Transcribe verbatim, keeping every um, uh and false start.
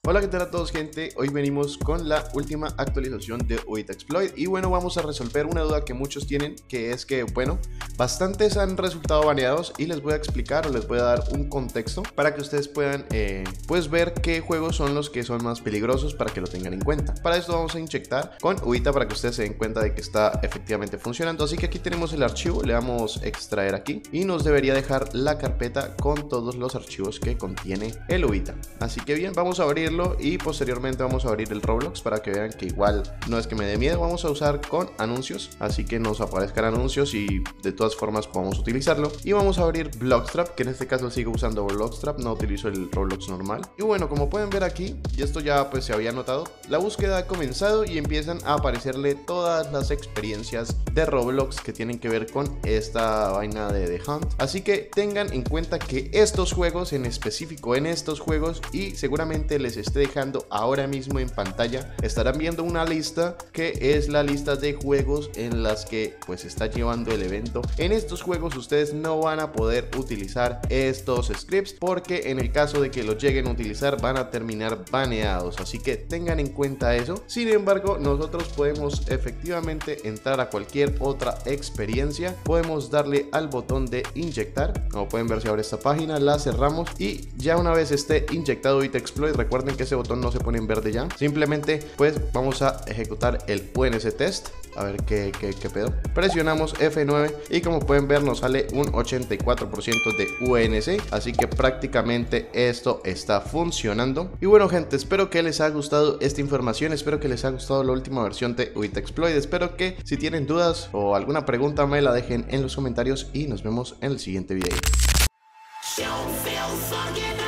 Hola, ¿qué tal a todos, gente? Hoy venimos con la última actualización de UITExploit y bueno, vamos a resolver una duda que muchos tienen, que es que, bueno, bastantes han resultado baneados y les voy a explicar o les voy a dar un contexto para que ustedes puedan eh, pues ver qué juegos son los que son más peligrosos para que lo tengan en cuenta. Para esto vamos a inyectar con UITA para que ustedes se den cuenta de que está efectivamente funcionando. Así que aquí tenemos el archivo, le damos extraer aquí y nos debería dejar la carpeta con todos los archivos que contiene el UITA. Así que bien, vamos a abrirlo y posteriormente vamos a abrir el Roblox para que vean que igual no es que me dé miedo. Vamos a usar con anuncios, así que nos aparezcan anuncios y de todas formas podemos utilizarlo. Y vamos a abrir Blockstrap, que en este caso sigo usando Blockstrap, no utilizo el Roblox normal. Y bueno, como pueden ver aquí, y esto ya pues se había notado, la búsqueda ha comenzado y empiezan a aparecerle todas las experiencias de Roblox que tienen que ver con esta vaina de The Hunt. Así que tengan en cuenta que estos juegos, en específico en estos juegos, y seguramente les esté dejando ahora mismo en pantalla, estarán viendo una lista que es la lista de juegos en las que pues está llevando el evento. En estos juegos ustedes no van a poder utilizar estos scripts porque en el caso de que los lleguen a utilizar van a terminar baneados, así que tengan en cuenta eso. Sin embargo, nosotros podemos efectivamente entrar a cualquier otra experiencia, podemos darle al botón de inyectar. Como pueden ver, se abre esta página, la cerramos y ya una vez esté inyectado UITExploit, recuerden que ese botón no se pone en verde ya, simplemente pues vamos a ejecutar el U N C test a ver qué, qué, qué pedo. Presionamos F nueve y como pueden ver nos sale un ochenta y cuatro por ciento de U N C, así que prácticamente esto está funcionando. Y bueno, gente, espero que les haya gustado esta información, espero que les haya gustado la última versión de UITExploit, espero que si tienen dudas o alguna pregunta me la dejen en los comentarios y nos vemos en el siguiente video.